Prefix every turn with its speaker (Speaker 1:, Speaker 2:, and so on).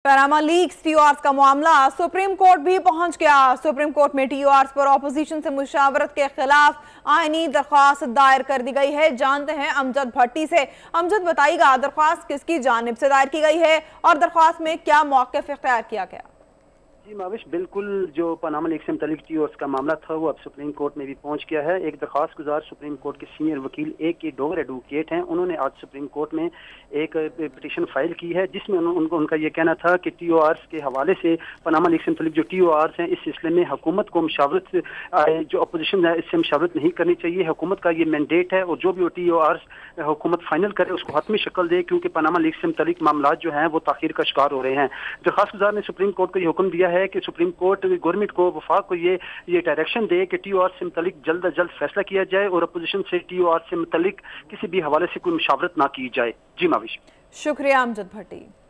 Speaker 1: Panama leaks टीओआरस का मामला supreme court भी पहुंच गया। सुप्रीम कोर्ट में टीओआरस पर ऑपोजिशन से मुशावरत के खिलाफ आईनी दरख्वास्त दायर कर दी गई है। जानते हैं अमजद भट्टी से। अमजद, बताइएगा दरख्वास्त किसकी जानिब से दायर की गई है और दरख्वास्त में क्या मौक़िफ़ इख्तियार किया गया?
Speaker 2: जी माविश, बिल्कुल जो पनामा लीक्स से मुतालिक टीओआरस का मामला था वो अब सुप्रीम कोर्ट में भी पहुंच गया है। एक दरख्वास्त गुजार सुप्रीम कोर्ट के सीनियर वकील के डोगर एडवोकेट हैं, उन्होंने आज सुप्रीम कोर्ट में एक पिटीशन फाइल की है जिसमें उनका ये कहना था कि टीओआरस के हवाले से पनामा लीक्स से मुतालिक जो टीओआरस हैं इस सिलसिले में हुकूमत को मुशावरत, जो अपोजिशन है इससे मुशावरत नहीं करनी चाहिए। हुकूमत का ये मैंडेट है और जो भी वो टीओआरस हुकूमत फाइनल करे उसको हतमी शक्ल दे, क्योंकि पनामा लीक्स से मुतालिक मामला जो हैं वो ताखीर का शिकार हो रहे हैं। दरख्वास्त गुजार ने सुप्रीम कोर्ट को ये हुक्म दिया है कि सुप्रीम कोर्ट गवर्नमेंट को, वफाक को ये डायरेक्शन दे कि टीओआरस से मुतालिक जल्द अज जल्द फैसला किया जाए और अपोजिशन से टीओआरस से मुतालिक किसी भी हवाले से कोई मुशावरत ना की जाए। जी माविश।
Speaker 1: शुक्रिया अमजद भट्टी।